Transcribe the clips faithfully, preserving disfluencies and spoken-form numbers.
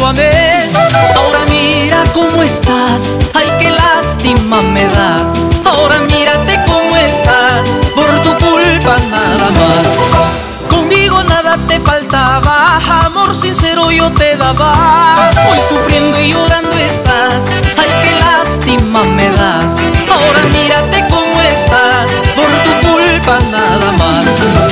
tanto amé. Ahora mira cómo estás, ay qué lástima me das. Ahora mírate cómo estás, por tu culpa nada más. Conmigo nada te faltaba, amor sincero yo te daba. Hoy sufriendo y llorando estás, ay qué lástima me das. Ahora mírate cómo estás, por tu culpa nada más.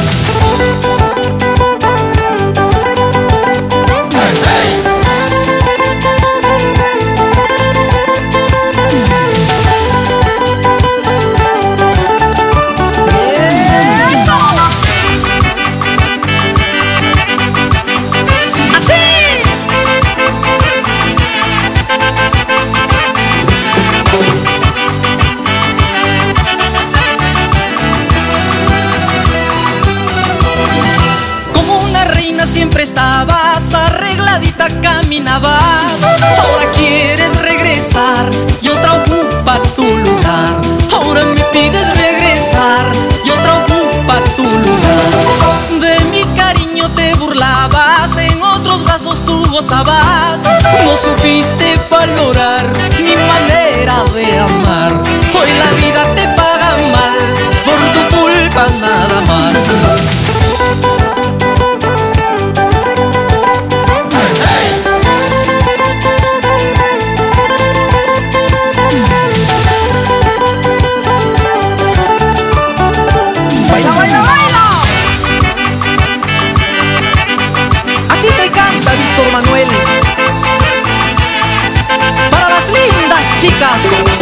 Siempre estabas arregladita, caminabas. Ahora quieres regresar y otra ocupa tu lugar. Ahora me pides regresar y otra ocupa tu lugar. De mi cariño te burlabas, en otros brazos tú gozabas. No supiste valorar mi manera de amar. Hoy la vida te paga mal, por tu culpa nada más. Víctor Manuel, para las lindas chicas.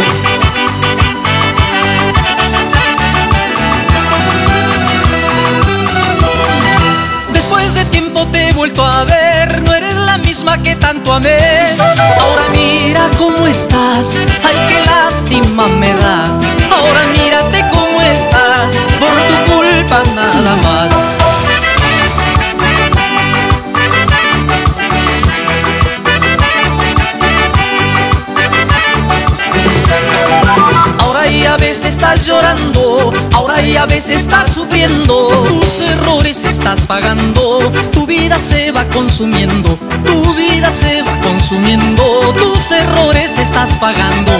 Después de tiempo te he vuelto a ver, no eres la misma que tanto amé. Ahora mira cómo estás, ay qué lástima me das. Ahora mírate cómo estás, por tu culpa nada más. A veces estás llorando, ahora y a veces estás sufriendo. Tus errores estás pagando, tu vida se va consumiendo. Tu vida se va consumiendo, tus errores estás pagando.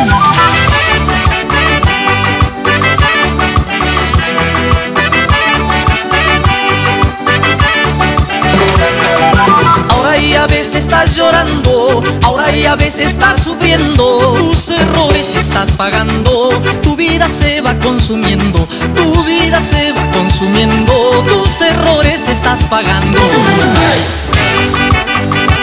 Ahora y a veces estás llorando, ahora y a veces estás sufriendo. Tus errores estás pagando, tu vida se va consumiendo. Tu vida se va consumiendo, tus errores estás pagando.